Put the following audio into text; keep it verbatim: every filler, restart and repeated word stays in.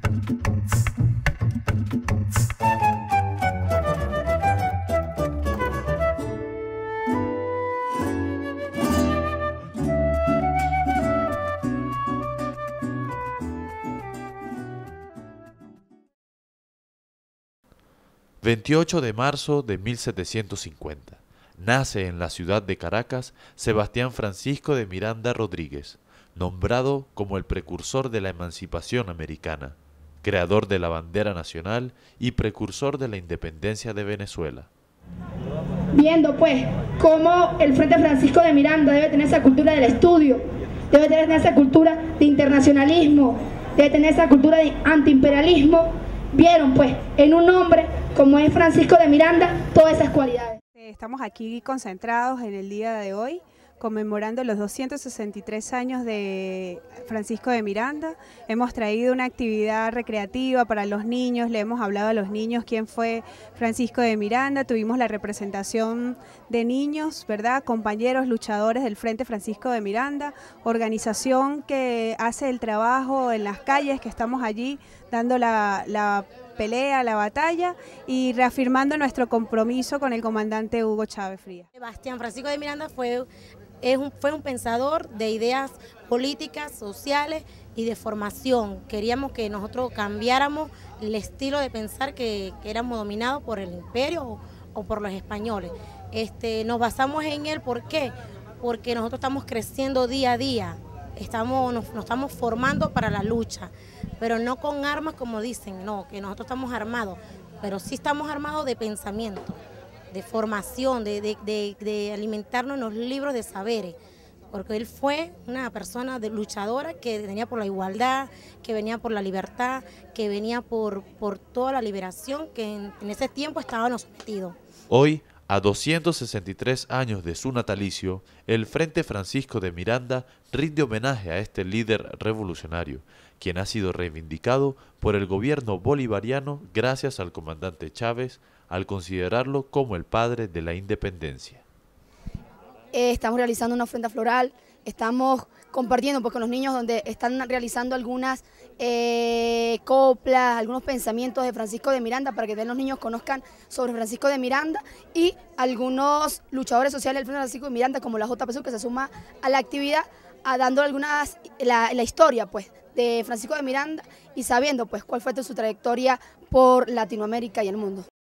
veintiocho de marzo de mil setecientos cincuenta. Nace en la ciudad de Caracas Sebastián Francisco de Miranda Rodríguez, nombrado como el precursor de la emancipación americana, creador de la bandera nacional y precursor de la independencia de Venezuela. Viendo pues cómo el Frente Francisco de Miranda debe tener esa cultura del estudio, debe tener esa cultura de internacionalismo, debe tener esa cultura de antiimperialismo, vieron pues en un hombre como es Francisco de Miranda todas esas cualidades. Estamos aquí concentrados en el día de hoy conmemorando los doscientos sesenta y tres años de Francisco de Miranda. Hemos traído una actividad recreativa para los niños, le hemos hablado a los niños quién fue Francisco de Miranda, tuvimos la representación de niños, ¿verdad? Compañeros luchadores del Frente Francisco de Miranda, organización que hace el trabajo en las calles, que estamos allí dando la, la pelea, la batalla y reafirmando nuestro compromiso con el comandante Hugo Chávez Frías. Sebastián Francisco de Miranda fue, es un, fue un pensador de ideas políticas, sociales y de formación. Queríamos que nosotros cambiáramos el estilo de pensar que, que éramos dominados por el imperio o, o por los españoles. Este, nos basamos en él, ¿por qué? Porque nosotros estamos creciendo día a día. Estamos, nos, nos estamos formando para la lucha, pero no con armas como dicen, no, que nosotros estamos armados, pero sí estamos armados de pensamiento, de formación, de, de, de, de alimentarnos en los libros de saberes, porque él fue una persona de luchadora que venía por la igualdad, que venía por la libertad, que venía por, por toda la liberación que en, en ese tiempo estábamos sometidos. Hoy, a doscientos sesenta y tres años de su natalicio, el Frente Francisco de Miranda rinde homenaje a este líder revolucionario, quien ha sido reivindicado por el gobierno bolivariano gracias al comandante Chávez, al considerarlo como el padre de la independencia. Eh, estamos realizando una ofrenda floral, estamos compartiendo pues, con los niños donde están realizando algunas eh, coplas, algunos pensamientos de Francisco de Miranda para que los niños conozcan sobre Francisco de Miranda y algunos luchadores sociales del Frente Francisco de Miranda como la J P S U que se suma a la actividad a dando algunas la, la historia pues de Francisco de Miranda y sabiendo pues cuál fue su trayectoria por Latinoamérica y el mundo.